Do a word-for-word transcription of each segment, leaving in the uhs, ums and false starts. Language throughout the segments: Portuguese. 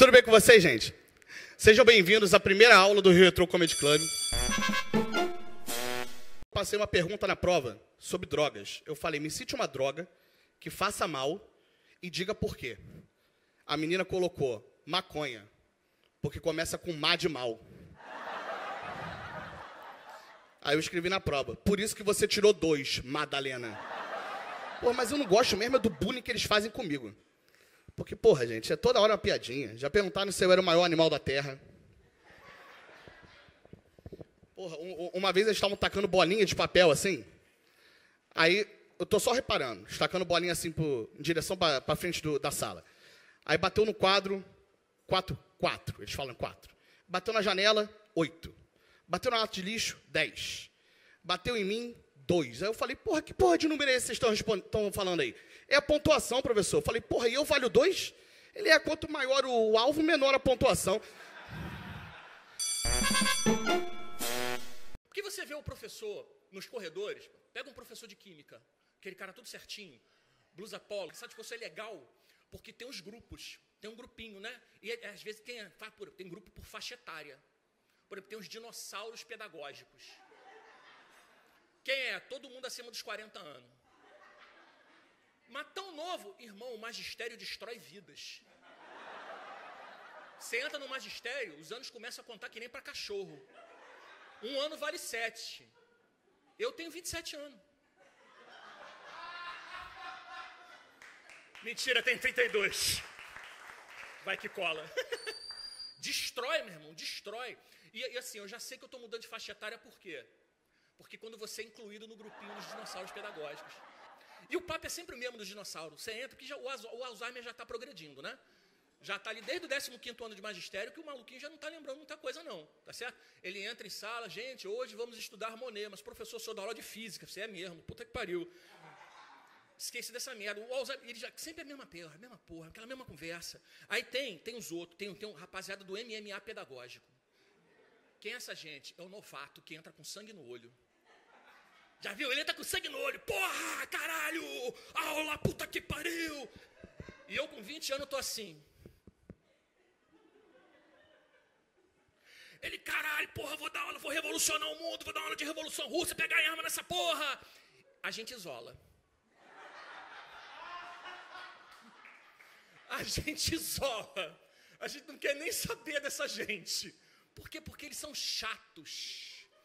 Tudo bem com vocês, gente? Sejam bem-vindos à primeira aula do Rio Retro Comedy Club. Passei uma pergunta na prova sobre drogas. Eu falei, me cite uma droga que faça mal e diga por quê. A menina colocou maconha, porque começa com má de mal. Aí eu escrevi na prova, por isso que você tirou dois, Madalena. Pô, mas eu não gosto mesmo é do bullying que eles fazem comigo. Porque, porra, gente, é toda hora uma piadinha. Já perguntaram se eu era o maior animal da Terra. Porra, um, uma vez eles estavam tacando bolinha de papel, assim. Aí, eu tô só reparando, tacando bolinha assim pro, em direção pra, pra frente do, da sala. Aí bateu no quadro, quatro, quatro, eles falam quatro. Bateu na janela, oito. Bateu na lata de lixo, dez. Bateu em mim, dois. Aí eu falei, porra, que porra de número é esse que vocês estão falando aí? É a pontuação, professor. Eu falei, porra, e eu valho dois? Ele é, quanto maior o alvo, menor a pontuação. Por que você vê o professor nos corredores? Pega um professor de química, aquele cara tudo certinho, blusa polo, sabe que você é legal? Porque tem os grupos, tem um grupinho, né? E às vezes tem, tem grupo por faixa etária. Por exemplo, tem os dinossauros pedagógicos. Quem é? Todo mundo acima dos quarenta anos. Mas tão novo, irmão, o magistério destrói vidas. Você entra no magistério, os anos começam a contar que nem para cachorro. Um ano vale sete. Eu tenho vinte e sete anos. Mentira, tem trinta e dois. Vai que cola. Destrói, meu irmão, destrói. E, e assim, eu já sei que eu estou mudando de faixa etária, por quê? Porque quando você é incluído no grupinho dos dinossauros pedagógicos. E o papo é sempre o mesmo dos dinossauros. Você entra, porque já, o, o Alzheimer já está progredindo, né? Já está ali desde o décimo quinto ano de magistério, que o maluquinho já não está lembrando muita coisa, não. Tá certo? Ele entra em sala, gente, hoje vamos estudar Monet, mas professor, sou da aula de física, você é mesmo, puta que pariu. Esqueci dessa merda. O Alzheimer, ele já sempre é a mesma porra, a mesma porra, aquela mesma conversa. Aí tem, tem os outros, tem, tem um rapaziada do M M A pedagógico. Quem é essa gente? É o novato que entra com sangue no olho. Já viu? Ele entra com sangue no olho. Porra, caralho! Aula, puta que pariu! E eu com vinte anos tô assim. Ele, caralho, porra, vou dar aula, vou revolucionar o mundo, vou dar aula de revolução russa, pegar arma nessa porra. A gente isola. A gente isola. A gente não quer nem saber dessa gente. Por quê? Porque eles são chatos.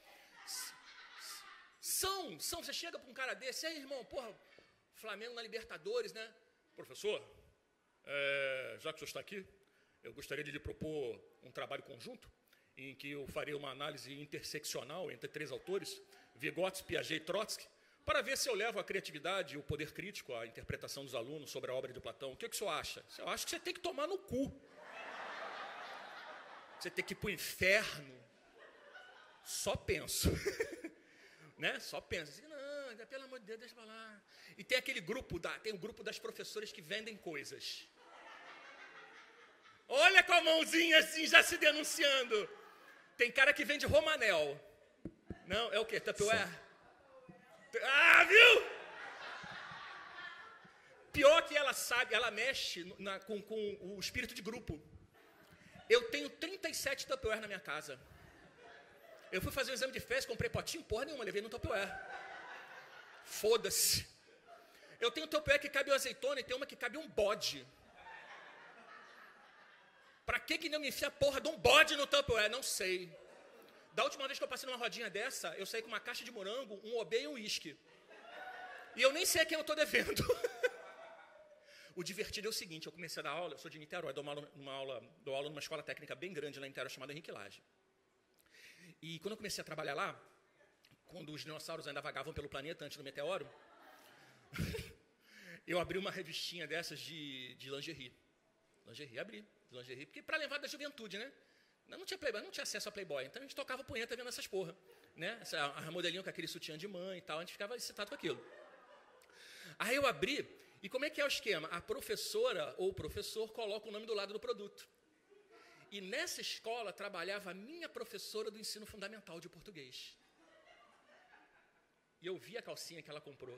São, são. Você chega para um cara desse, aí, irmão, porra, Flamengo na Libertadores, né? Professor, é, já que o senhor está aqui, eu gostaria de lhe propor um trabalho conjunto, em que eu farei uma análise interseccional entre três autores, Vygotsky, Piaget e Trotsky, para ver se eu levo a criatividade e o poder crítico à interpretação dos alunos sobre a obra de Platão. O que, que o senhor acha? Eu acho que você tem que tomar no cu. Você tem que ir para o inferno. Só penso. Né? Só pensa assim, não, pelo amor de Deus, deixa eu falar. E tem aquele grupo, da, tem o grupo das professoras que vendem coisas. Olha com a mãozinha assim, já se denunciando. Tem cara que vende Romanel. Não, é o quê? Tupperware? Ah, viu? Pior que ela sabe, ela mexe na, com, com o espírito de grupo. Eu tenho trinta e sete Tupperware na minha casa. Eu fui fazer um exame de fezes, comprei potinho, porra nenhuma, levei no Tupperware. Foda-se. Eu tenho um Tupperware que cabe uma azeitona e tem uma que cabe um bode. Pra que que não me enfia a porra de um bode no Tupperware? Não sei. Da última vez que eu passei numa rodinha dessa, eu saí com uma caixa de morango, um obê e um uísque. E eu nem sei a quem eu tô devendo. O divertido é o seguinte, eu comecei a dar aula, eu sou de Niterói, dou, uma aula, uma aula, dou aula numa escola técnica bem grande lá em Niterói, chamada Henrique Lage. E quando eu comecei a trabalhar lá, quando os dinossauros ainda vagavam pelo planeta antes do meteoro, eu abri uma revistinha dessas de, de lingerie. Lingerie, abri, de lingerie, porque para levar da juventude, né? Não tinha Playboy, não tinha acesso a Playboy, então a gente tocava punheta vendo essas porra, né? Essa, a modelinho com aquele sutiã de mãe e tal, a gente ficava excitado com aquilo. Aí eu abri, e como é que é o esquema? A professora ou o professor coloca o nome do lado do produto. E nessa escola trabalhava a minha professora do ensino fundamental de português. E eu vi a calcinha que ela comprou.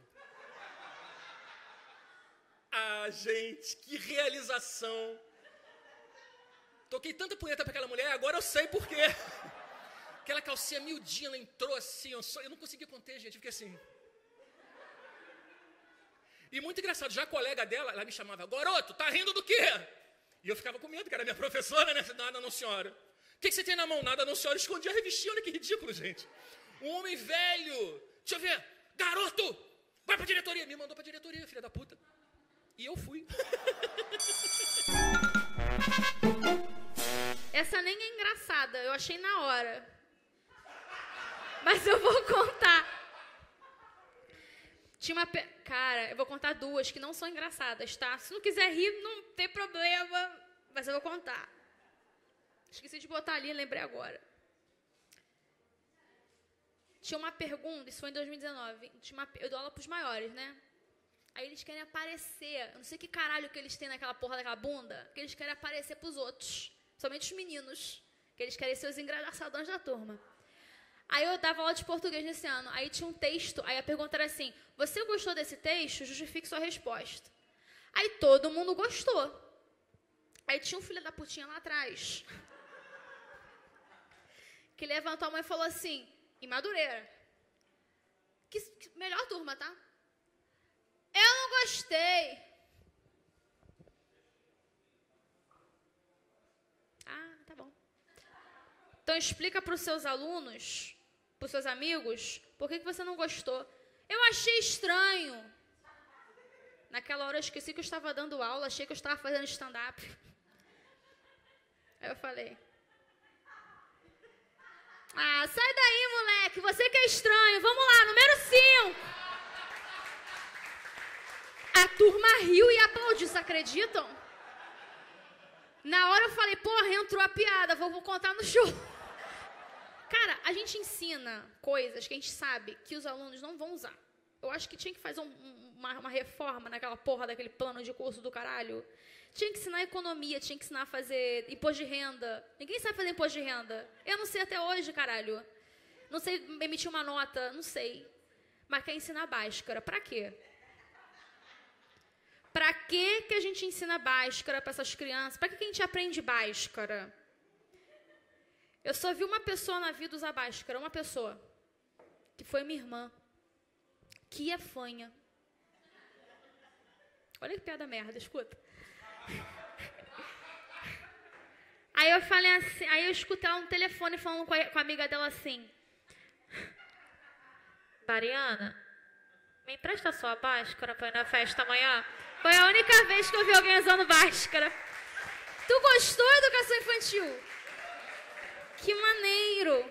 Ah, gente, que realização! Toquei tanta punheta pra aquela mulher, agora eu sei por quê. Aquela calcinha miudinha, ela entrou assim, eu, só, eu não conseguia conter, gente, eu fiquei assim. E muito engraçado, já a colega dela, ela me chamava, garoto, tá rindo do quê? E eu ficava com medo, que era minha professora, né? Nada não, senhora. O que, que você tem na mão? Nada não, senhora. Escondia a revistinha, olha que ridículo, gente. Um homem velho, deixa eu ver, garoto, vai pra diretoria. Me mandou pra diretoria, filha da puta. E eu fui. Essa nem é engraçada, eu achei na hora. Mas eu vou contar. Tinha uma... Pe... Cara, eu vou contar duas que não são engraçadas, tá? Se não quiser rir, não tem problema, mas eu vou contar. Esqueci de botar ali, lembrei agora. Tinha uma pergunta, isso foi em dois mil e dezenove. Tinha uma... Eu dou aula pros maiores, né? Aí eles querem aparecer. Eu não sei que caralho que eles têm naquela porra daquela bunda, que eles querem aparecer pros outros. Somente os meninos. Que eles querem ser os engraçadões da turma. Aí eu dava aula de português nesse ano. Aí tinha um texto. Aí a pergunta era assim: você gostou desse texto? Justifique sua resposta. Aí todo mundo gostou. Aí tinha um filho da putinha lá atrás. Que levantou a mão e falou assim: em Madureira. Que, que melhor turma, tá? Eu não gostei. Ah, tá bom. Então explica para os seus alunos, para os seus amigos, por que, que você não gostou. Eu achei estranho. Naquela hora eu esqueci que eu estava dando aula, achei que eu estava fazendo stand-up. Aí eu falei: ah, sai daí, moleque, você que é estranho. Vamos lá, número cinco. A turma riu e aplaudiu, vocês acreditam? Na hora eu falei: porra, entrou a piada, vou, vou contar no show. Cara, a gente ensina coisas que a gente sabe que os alunos não vão usar. Eu acho que tinha que fazer um, uma, uma reforma naquela porra daquele plano de curso do caralho. Tinha que ensinar economia, tinha que ensinar a fazer imposto de renda. Ninguém sabe fazer imposto de renda. Eu não sei até hoje, caralho. Não sei emitir uma nota, não sei. Mas quer ensinar Bhaskara. Pra quê? Pra que que a gente ensina Bhaskara para essas crianças? Pra que que a gente aprende Bhaskara? Eu só vi uma pessoa na vida usar Bhaskara, uma pessoa, que foi minha irmã, que é fanha. Olha que piada merda, escuta. Aí eu falei assim, aí eu escutei ela no telefone falando com a, com a amiga dela assim: Mariana, me empresta sua Bhaskara pra ir na festa amanhã? Foi a única vez que eu vi alguém usando Bhaskara. Tu gostou da educação infantil? Que maneiro!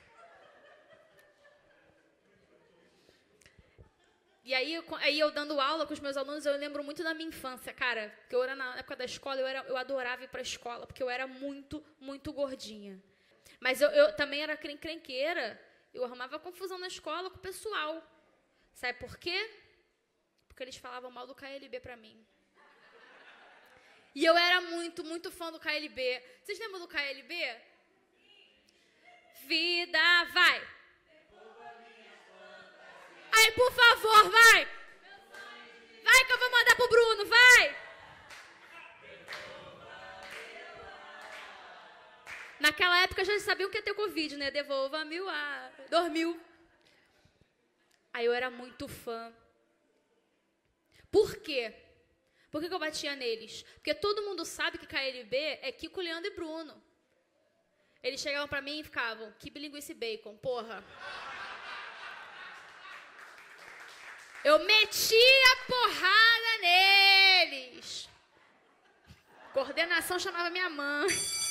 E aí eu, aí eu dando aula com os meus alunos, eu lembro muito da minha infância, cara. Porque eu era na época da escola, eu, era, eu adorava ir pra escola, porque eu era muito, muito gordinha. Mas eu, eu também era crenqueira, eu arrumava confusão na escola com o pessoal. Sabe por quê? Porque eles falavam mal do K L B pra mim. E eu era muito, muito fã do K L B. Vocês lembram do K L B? Vida, vai! Aí, por favor, vai! Vai que eu vou mandar pro Bruno, vai! Naquela época já sabiam que ia ter Covid, né? Devolva-me o ar. Dormiu. Aí eu era muito fã. Por quê? Por que que eu batia neles? Porque todo mundo sabe que K L B é Kiko, Leandro e Bruno. Eles chegavam pra mim e ficavam: que bilinguice bacon, porra. Eu metia porrada neles. Coordenação chamava minha mãe.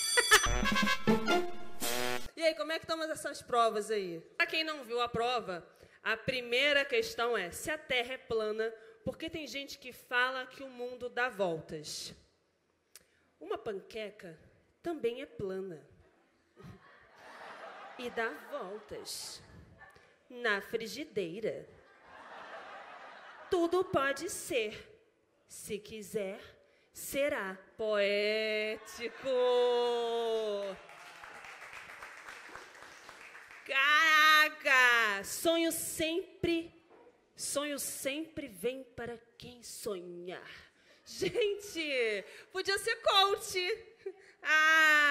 E aí, como é que estão essas provas aí? Pra quem não viu a prova, a primeira questão é: se a Terra é plana, por que tem gente que fala que o mundo dá voltas? Uma panqueca também é plana. E dá voltas. Na frigideira. Tudo pode ser. Se quiser, será. Poético! Caraca! Sonho sempre, sonho sempre vem para quem sonhar. Gente, podia ser coach. Ah!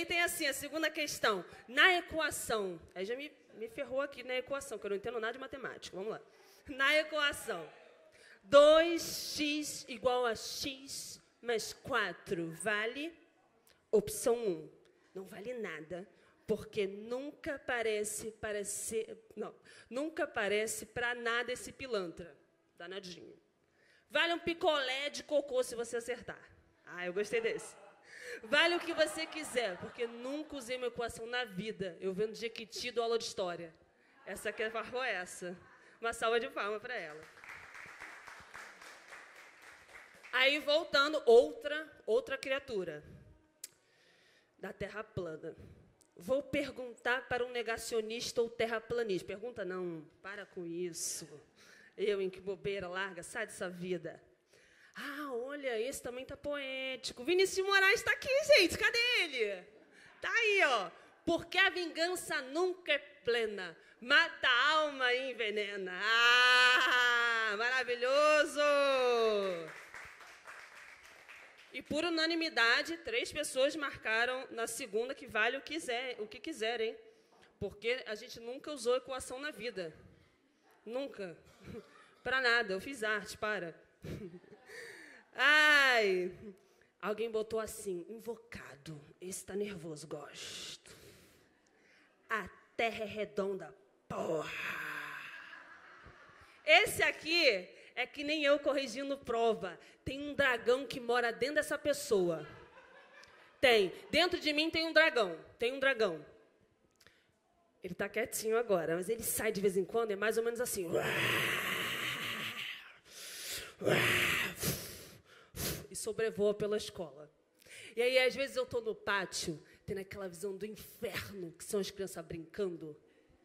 tem assim, a segunda questão. Na equação, aí já me, me ferrou aqui na equação, que eu não entendo nada de matemática. Vamos lá. Na equação, dois x igual a x mais quatro vale? Opção um, não vale nada, porque nunca parece parecer, não, nunca parece para nada esse pilantra, danadinho. Vale um picolé de cocô se você acertar. Ah, eu gostei desse. Vale o que você quiser, porque nunca usei uma equação na vida. Eu vendo Jequiti do aula de história. Essa aqui farrou essa. Uma salva de palmas para ela. Aí, voltando, outra, outra criatura da Terra plana. Vou perguntar para um negacionista ou terraplanista. Pergunta não, para com isso. Eu, em que bobeira, larga, sai dessa vida. Ah, olha, esse também tá poético. Vinícius de Moraes está aqui, gente. Cadê ele? Tá aí, ó. Porque a vingança nunca é plena. Mata a alma e envenena. Ah, maravilhoso! E por unanimidade, três pessoas marcaram na segunda que vale o que quiser, o que quiser, hein? Porque a gente nunca usou equação na vida. Nunca. Para nada. Eu fiz arte, para. Ai. Alguém botou assim, invocado. Esse tá nervoso, gosto. A terra é redonda, porra. Esse aqui é que nem eu corrigindo prova. Tem um dragão que mora dentro dessa pessoa. Tem. Dentro de mim tem um dragão. Tem um dragão. Ele está quietinho agora, mas ele sai de vez em quando, é mais ou menos assim. E sobrevoa pela escola. E aí, às vezes, eu estou no pátio, tendo aquela visão do inferno, que são as crianças brincando.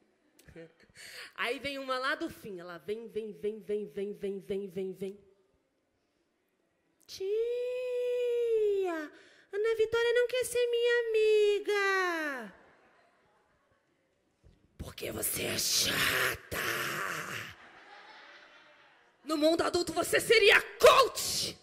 Aí vem uma lá do fim, ela vem, vem, vem, vem, vem, vem, vem, vem, vem. Tia, Ana Vitória não quer ser minha amiga. Porque você é chata. No mundo adulto você seria coach.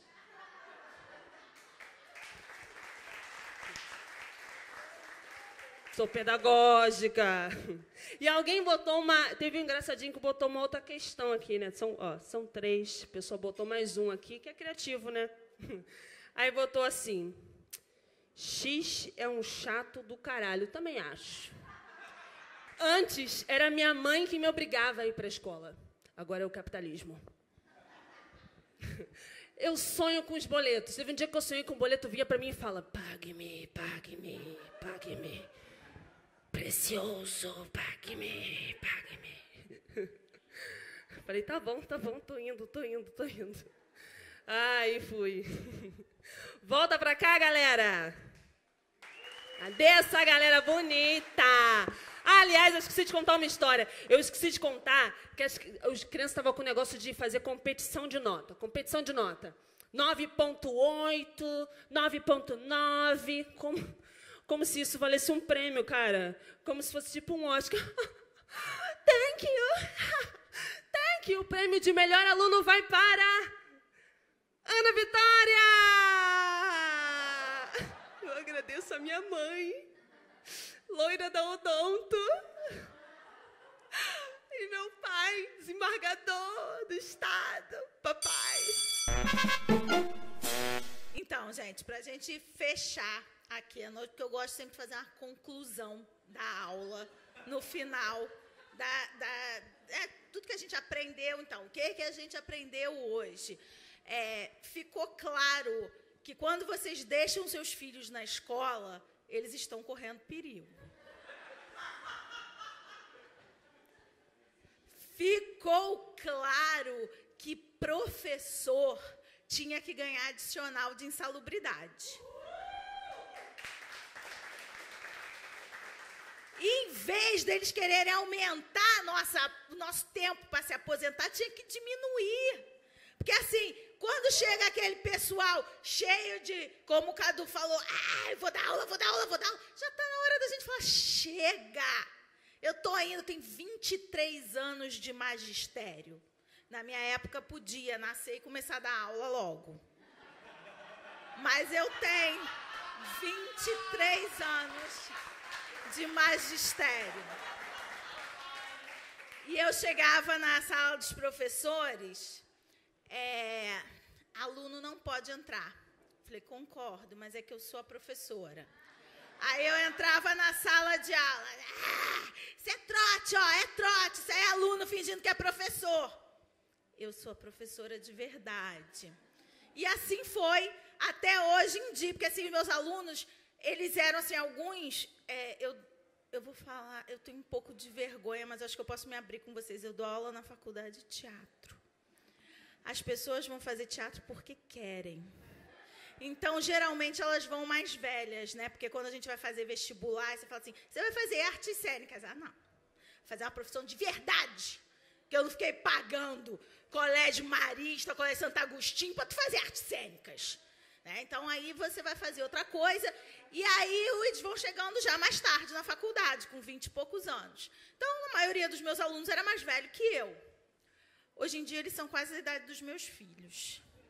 Sou pedagógica. E alguém botou uma... Teve um engraçadinho que botou uma outra questão aqui, né? São, ó, são três. A pessoa botou mais um aqui, que é criativo, né? Aí botou assim... X é um chato do caralho. Também acho. Antes, era minha mãe que me obrigava a ir para a escola. Agora é o capitalismo. Eu sonho com os boletos. Teve um dia que eu sonhei com o boleto, vinha para mim e fala, pague-me, pague-me, pague-me. Precioso, pague-me, pague-me. Falei, tá bom, tá bom, tô indo, tô indo, tô indo. Aí fui. Volta pra cá, galera. Cadê essa galera bonita? Aliás, eu esqueci de contar uma história. Eu esqueci de contar que as, as crianças estavam com o negócio de fazer competição de nota. Competição de nota. nove ponto oito, nove ponto nove. Como, como se isso valesse um prêmio, cara. Como se fosse tipo um Oscar. Thank you. Thank you. O prêmio de melhor aluno vai para Ana Vitória. Eu agradeço a minha mãe. Loira da Odonto. E meu pai, desembargador do Estado. Papai. Então, gente, pra gente fechar aqui a noite, porque eu gosto sempre de fazer uma conclusão da aula no final. Da, da, é, tudo que a gente aprendeu, então. O que, que a gente aprendeu hoje? É, ficou claro que quando vocês deixam seus filhos na escola, eles estão correndo perigo. Ficou claro que professor tinha que ganhar adicional de insalubridade. Em vez deles quererem aumentar nossa, o nosso tempo para se aposentar, tinha que diminuir. Porque assim, quando chega aquele pessoal cheio de, como o Cadu falou, ah, vou dar aula, vou dar aula, vou dar aula, já está na hora da gente falar, chega! Eu estou indo, tem vinte e três anos de magistério. Na minha época, podia nascer e começar a dar aula logo. Mas eu tenho, vinte e três anos de magistério. E eu chegava na sala dos professores, é, aluno não pode entrar. Falei, concordo, mas é que eu sou a professora. Aí eu entrava na sala de aula. Ah, isso é trote, ó, é trote, isso é aluno fingindo que é professor. Eu sou a professora de verdade. E assim foi até hoje em dia, porque assim, meus alunos, eles eram assim, alguns, é, eu, eu vou falar, eu tenho um pouco de vergonha, mas acho que eu posso me abrir com vocês. Eu dou aula na faculdade de teatro. As pessoas vão fazer teatro porque querem. Então, geralmente, elas vão mais velhas, né? Porque quando a gente vai fazer vestibular, você fala assim, você vai fazer artes cênicas? Ah, não. Vou fazer uma profissão de verdade, que eu não fiquei pagando colégio marista, colégio Santo Agostinho, para tu fazer artes cênicas. Né? Então, aí você vai fazer outra coisa, e aí eles vão chegando já mais tarde na faculdade, com vinte e poucos anos. Então, a maioria dos meus alunos era mais velho que eu. Hoje em dia, eles são quase a idade dos meus filhos.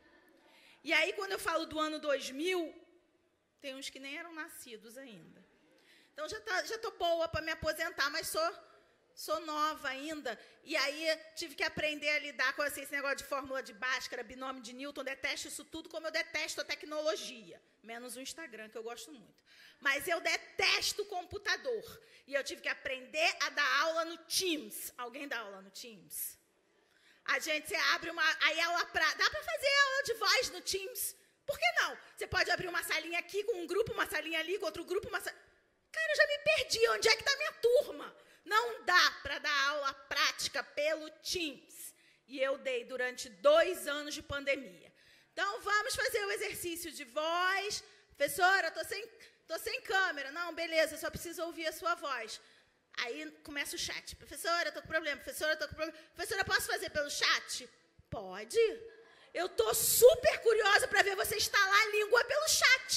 E aí, quando eu falo do ano dois mil, tem uns que nem eram nascidos ainda. Então, já tá, já tô boa para me aposentar, mas sou, sou nova ainda. E aí, tive que aprender a lidar com assim, esse negócio de fórmula de Bhaskara, binômio de Newton. Detesto isso tudo, como eu detesto a tecnologia. Menos o Instagram, que eu gosto muito. Mas eu detesto o computador. E eu tive que aprender a dar aula no Teams. Alguém dá aula no Teams? A gente, você abre uma... Aí aula pra... Dá para fazer aula de voz no Teams? Por que não? Você pode abrir uma salinha aqui com um grupo, uma salinha ali com outro grupo, uma salinha... Cara, eu já me perdi. Onde é que está a minha turma? Não dá para dar aula prática pelo Teams. E eu dei durante dois anos de pandemia. Então, vamos fazer o exercício de voz. Professora, estou sem, tô sem câmera. Não, beleza, só preciso ouvir a sua voz. Aí começa o chat. Professora, estou com problema. Professora, estou com problema. Professora, posso fazer pelo chat? Pode. Eu estou super curiosa para ver você estalar a língua pelo chat.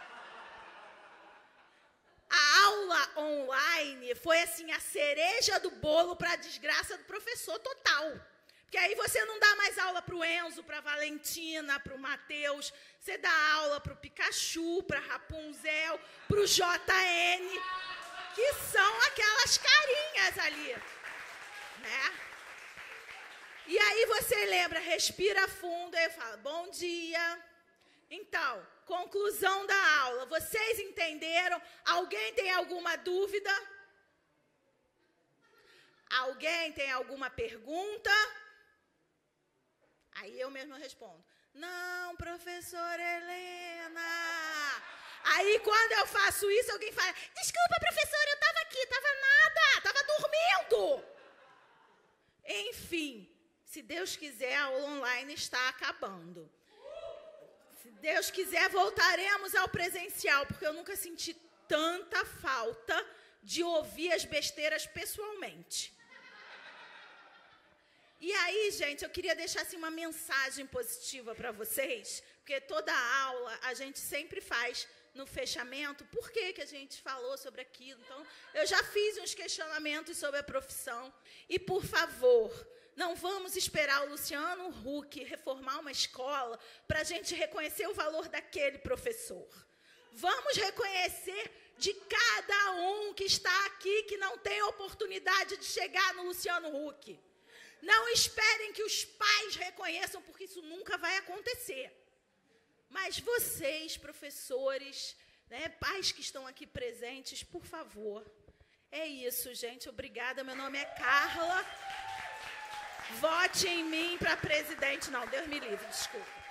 A aula online foi assim a cereja do bolo para a desgraça do professor total. Porque aí você não dá mais aula para o Enzo, para a Valentina, para o Matheus. Você dá aula para o Pikachu, para a Rapunzel, para o J N... que são aquelas carinhas ali, né? E aí você lembra, respira fundo e fala, bom dia. Então, conclusão da aula, vocês entenderam? Alguém tem alguma dúvida? Alguém tem alguma pergunta? Aí eu mesma respondo, não, professora Helena... Aí, quando eu faço isso, alguém fala, desculpa, professora, eu estava aqui, estava nada, estava dormindo. Enfim, se Deus quiser, a aula online está acabando. Se Deus quiser, voltaremos ao presencial, porque eu nunca senti tanta falta de ouvir as besteiras pessoalmente. E aí, gente, eu queria deixar assim, uma mensagem positiva para vocês, porque toda aula a gente sempre faz no fechamento, por que que a gente falou sobre aquilo. Então, eu já fiz uns questionamentos sobre a profissão. E, por favor, não vamos esperar o Luciano Huck reformar uma escola para a gente reconhecer o valor daquele professor. Vamos reconhecer de cada um que está aqui, que não tem oportunidade de chegar no Luciano Huck. Não esperem que os pais reconheçam, porque isso nunca vai acontecer. Mas vocês, professores, né, pais que estão aqui presentes, por favor. É isso, gente. Obrigada. Meu nome é Carla. Vote em mim para presidente. Não, Deus me livre, desculpa.